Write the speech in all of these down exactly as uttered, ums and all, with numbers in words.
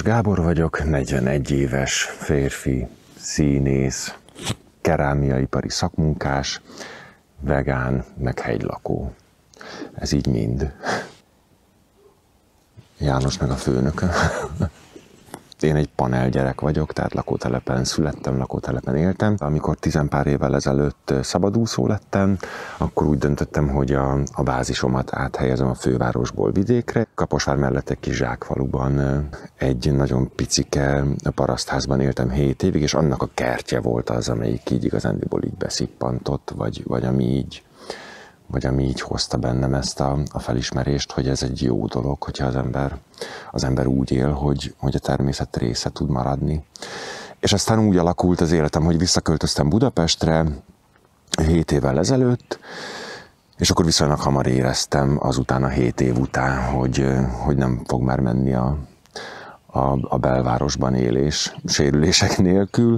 Gábor vagyok, negyvenegy éves férfi, színész, kerámiaipari szakmunkás, vegán, meg hegylakó. Ez így mind. János meg a főnökön. Én egy panel gyerek vagyok, tehát lakótelepen születtem, lakótelepen éltem. Amikor tizenpár évvel ezelőtt szabadúszó lettem, akkor úgy döntöttem, hogy a, a bázisomat áthelyezem a fővárosból vidékre. Kaposvár mellett egy kis zsákfaluban, egy nagyon picike parasztházban éltem hét évig, és annak a kertje volt az, amelyik így igazándiból így beszippantott, vagy, vagy ami így vagy ami így hozta bennem ezt a, a felismerést, hogy ez egy jó dolog, hogyha az ember, az ember úgy él, hogy, hogy a természet része tud maradni. És aztán úgy alakult az életem, hogy visszaköltöztem Budapestre hét évvel ezelőtt, és akkor viszonylag hamar éreztem azután a hét év után, hogy, hogy nem fog már menni a, a, a belvárosban élés sérülések nélkül.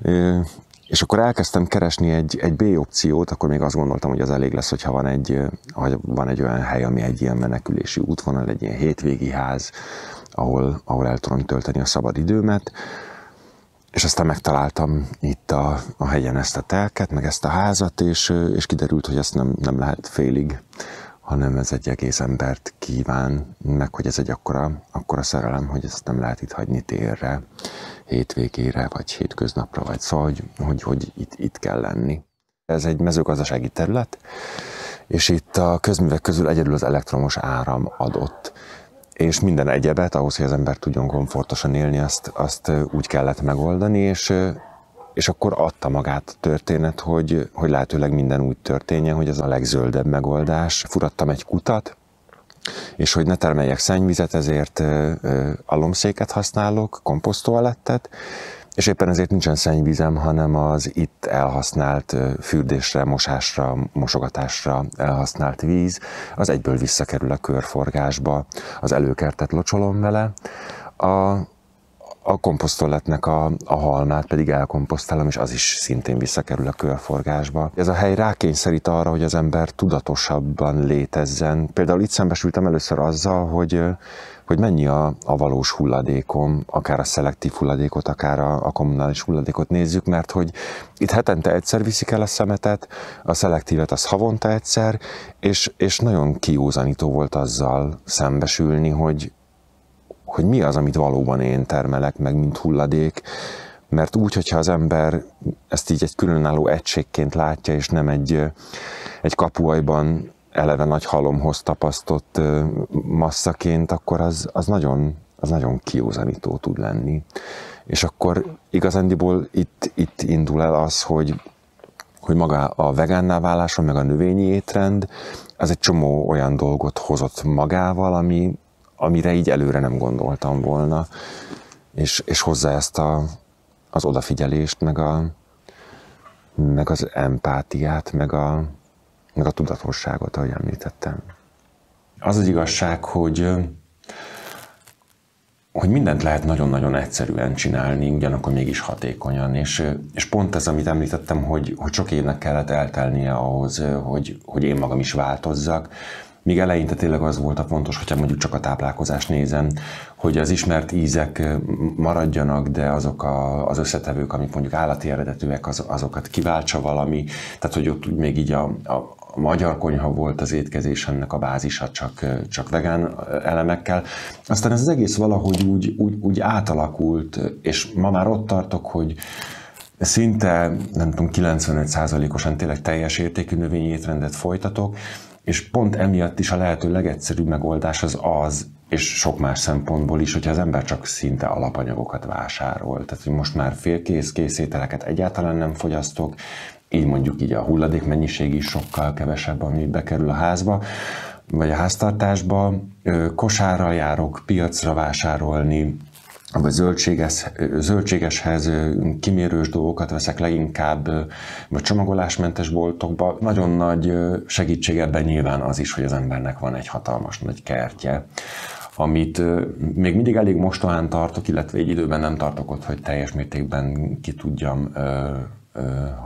És akkor elkezdtem keresni egy, egy B opciót, akkor még azt gondoltam, hogy az elég lesz, hogyha van egy, van egy olyan hely, ami egy ilyen menekülési útvonal, egy ilyen hétvégi ház, ahol, ahol el tudom tölteni a szabad időmet. És aztán megtaláltam itt a, a hegyen ezt a telket, meg ezt a házat, és, és kiderült, hogy ezt nem, nem lehet félig, hanem ez egy egész embert kíván, meg hogy ez egy akkora, akkora szerelem, hogy ezt nem lehet itt hagyni térre, hétvégére, vagy hétköznapra, vagy szóval, hogy, hogy, hogy itt, itt kell lenni. Ez egy mezőgazdasági terület, és itt a közművek közül egyedül az elektromos áram adott. És minden egyebet, ahhoz, hogy az ember tudjon komfortosan élni, azt, azt úgy kellett megoldani, és, és akkor adta magát a történet, hogy, hogy lehetőleg minden úgy történjen, hogy ez a legzöldebb megoldás. Furattam egy kutat, és hogy ne termeljek szennyvizet, ezért alomszéket használok, komposztoalettet, és éppen ezért nincsen szennyvizem, hanem az itt elhasznált fürdésre, mosásra, mosogatásra elhasznált víz, az egyből visszakerül a körforgásba, az előkertet locsolom vele, a, a komposztoletnek a, a halmát pedig elkomposztálom, és az is szintén visszakerül a körforgásba. Ez a hely rákényszerít arra, hogy az ember tudatosabban létezzen. Például itt szembesültem először azzal, hogy, hogy mennyi a, a valós hulladékom, akár a szelektív hulladékot, akár a, a kommunális hulladékot nézzük, mert hogy itt hetente egyszer viszik el a szemetet, a szelektívet az havonta egyszer, és, és nagyon kiózanító volt azzal szembesülni, hogy hogy mi az, amit valóban én termelek meg, mint hulladék, mert úgy, hogyha az ember ezt így egy különálló egységként látja, és nem egy, egy kapuajban eleve nagy halomhoz tapasztott masszaként, akkor az, az, nagyon, az nagyon kiózanító tud lenni. És akkor igazándiból itt, itt indul el az, hogy, hogy maga a vegánná váláson, meg a növényi étrend, az egy csomó olyan dolgot hozott magával, ami amire így előre nem gondoltam volna, és, és hozzá ezt a, az odafigyelést, meg, a, meg az empátiát, meg a, meg a tudatosságot, ahogy említettem. Az az igazság, hogy, hogy mindent lehet nagyon-nagyon egyszerűen csinálni, ugyanakkor mégis hatékonyan, és, és pont ez, amit említettem, hogy, hogy sok évnek kellett eltelnie ahhoz, hogy, hogy én magam is változzak. Míg eleinte tényleg az volt a fontos, hogyha mondjuk csak a táplálkozást nézem, hogy az ismert ízek maradjanak, de azok a, az összetevők, amik mondjuk állati eredetűek, az, azokat kiváltsa valami. Tehát, hogy ott még így a, a, a magyar konyha volt az étkezés, ennek a bázisa csak, csak vegán elemekkel. Aztán ez az egész valahogy úgy, úgy, úgy átalakult, és ma már ott tartok, hogy szinte, nem tudom, kilencvenöt százalékosan tényleg teljes értékű növényi étrendet folytatok, és pont emiatt is a lehető legegyszerűbb megoldás az az, és sok más szempontból is, hogyha az ember csak szinte alapanyagokat vásárol. Tehát, hogy most már félkész készételeket egyáltalán nem fogyasztok, így mondjuk így a hulladék mennyiség is sokkal kevesebb, ami bekerül a házba, vagy a háztartásba. Kosárral járok piacra vásárolni, vagy zöldséges, zöldségeshez kimérős dolgokat veszek leginkább, vagy csomagolásmentes boltokba. Nagyon nagy segítség ebben nyilván az is, hogy az embernek van egy hatalmas nagy kertje, amit még mindig elég mostohán tartok, illetve egy időben nem tartok ott, hogy teljes mértékben ki tudjam ö, ö,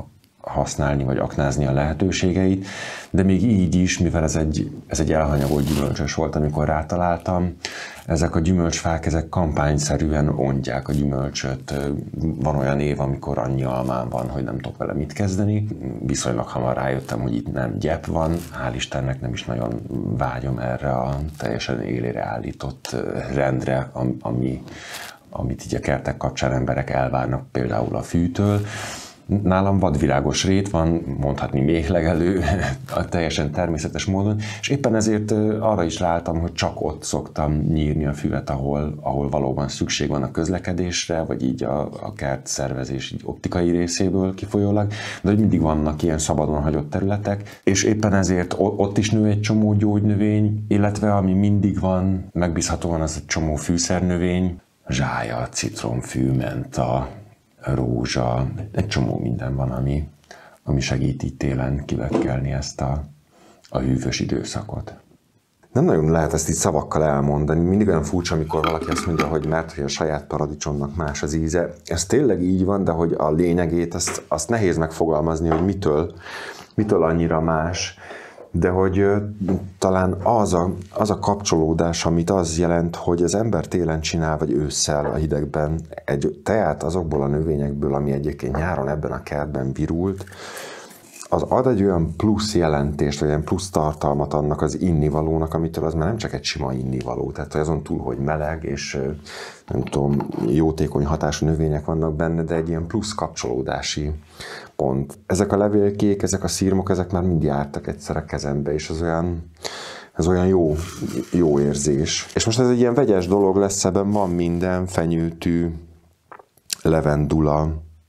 használni, vagy aknázni a lehetőségeit, de még így is, mivel ez egy, ez egy elhanyagolt gyümölcsös volt, amikor rátaláltam, ezek a gyümölcsfák, ezek kampányszerűen ontják a gyümölcsöt. Van olyan év, amikor annyi almám van, hogy nem tudok vele mit kezdeni. Viszonylag hamar rájöttem, hogy itt nem gyep van. Hál' Istennek nem is nagyon vágyom erre a teljesen élére állított rendre, ami, amit így a kertek kapcsán emberek elvárnak például a fűtől. Nálam vadvirágos rét van, mondhatni méhlegelő, teljesen természetes módon, és éppen ezért arra is ráálltam, hogy csak ott szoktam nyírni a füvet, ahol, ahol valóban szükség van a közlekedésre, vagy így a, a kert szervezés így optikai részéből kifolyólag, de hogy mindig vannak ilyen szabadon hagyott területek, és éppen ezért ott is nő egy csomó gyógynövény, illetve ami mindig van, megbízhatóan az egy csomó fűszernövény, zsája, citromfű, menta, rózsa, egy csomó minden van, ami, ami segít így télen kivekkelni ezt a, a hűvös időszakot. Nem nagyon lehet ezt így szavakkal elmondani. Mindig olyan furcsa, amikor valaki azt mondja, hogy mert hogy a saját paradicsomnak más az íze. Ez tényleg így van, de hogy a lényegét, azt, azt nehéz megfogalmazni, hogy mitől, mitől annyira más. De hogy talán az a, az a kapcsolódás, amit az jelent, hogy az ember télen csinál, vagy ősszel a hidegben egy teát azokból a növényekből, ami egyébként nyáron ebben a kertben virult, az ad egy olyan plusz jelentést, vagy olyan plusz tartalmat annak az innivalónak, amitől az már nem csak egy sima innivaló, tehát azon túl, hogy meleg, és nem tudom, jótékony hatású növények vannak benne, de egy ilyen plusz kapcsolódási pont. Ezek a levélkék, ezek a szirmok, ezek már mind jártak egyszer a kezembe, és az olyan, ez olyan jó, jó érzés. És most ez egy ilyen vegyes dolog lesz, ebben van minden, fenyőtű, levendula,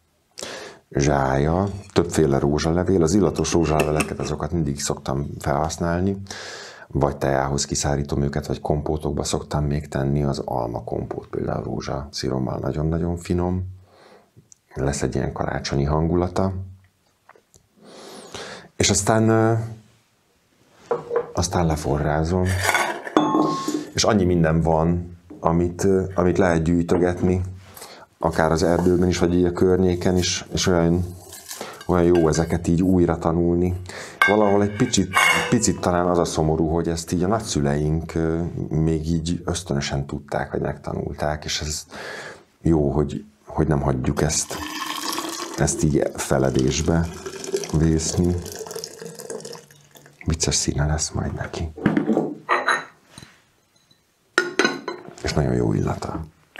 zsája, többféle rózsalevél. Az illatos rózsaleveleket, azokat mindig szoktam felhasználni, vagy teához kiszárítom őket, vagy kompótokba szoktam még tenni, az alma kompót például rózsaszirommal nagyon-nagyon finom. Lesz egy ilyen karácsonyi hangulata. És aztán, aztán leforrázom. És annyi minden van, amit, amit lehet gyűjtögetni, akár az erdőben is, vagy így a környéken is, és olyan, olyan jó ezeket így újra tanulni. Valahol egy picit, picit talán az a szomorú, hogy ezt így a nagyszüleink még így ösztönösen tudták, vagy megtanulták, és ez jó, hogy, hogy nem hagyjuk ezt, ezt így feledésbe vészni. Vicces színe lesz majd neki. És nagyon jó illata.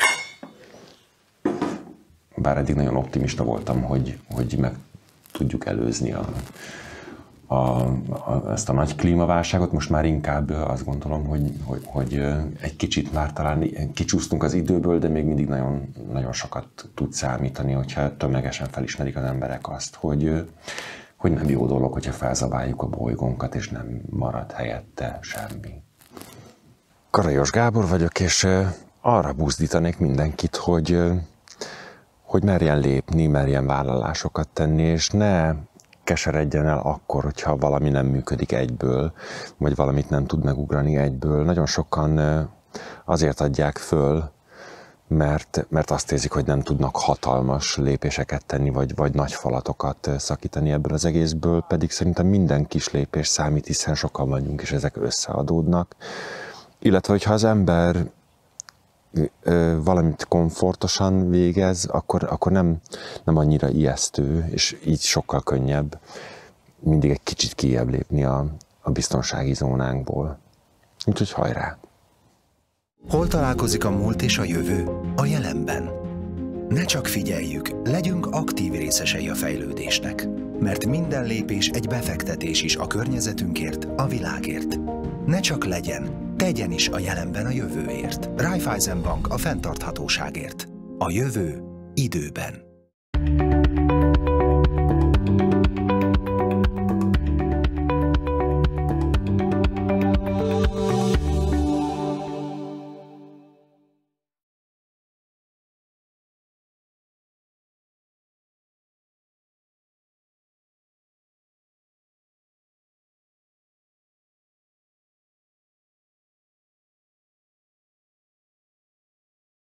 Bár eddig nagyon optimista voltam, hogy, hogy meg tudjuk előzni a, a, a, ezt a nagy klímaválságot, most már inkább azt gondolom, hogy, hogy, hogy egy kicsit már talán kicsúsztunk az időből, de még mindig nagyon, nagyon sokat tud számítani, hogyha tömegesen felismerik az emberek azt, hogy, hogy nem jó dolog, hogyha felzabáljuk a bolygónkat, és nem marad helyette semmi. Karajos Gábor vagyok, és arra buzdítanék mindenkit, hogy hogy merjen lépni, merjen vállalásokat tenni, és ne keseredjen el akkor, hogyha valami nem működik egyből, vagy valamit nem tud megugrani egyből. Nagyon sokan azért adják föl, mert, mert azt érzik, hogy nem tudnak hatalmas lépéseket tenni, vagy, vagy nagy falatokat szakítani ebből az egészből, pedig szerintem minden kis lépés számít, hiszen sokan vagyunk, és ezek összeadódnak. Illetve, hogyha az ember valamit komfortosan végez, akkor, akkor nem, nem annyira ijesztő, és így sokkal könnyebb mindig egy kicsit kijjebb lépni a, a biztonsági zónánkból. Úgyhogy hajrá! Hol találkozik a múlt és a jövő? A jelenben. Ne csak figyeljük, legyünk aktív részesei a fejlődésnek, mert minden lépés egy befektetés is a környezetünkért, a világért. Ne csak legyen, tegyen is a jelenben a jövőért. Raiffeisen Bank a fenntarthatóságért. A jövő időben.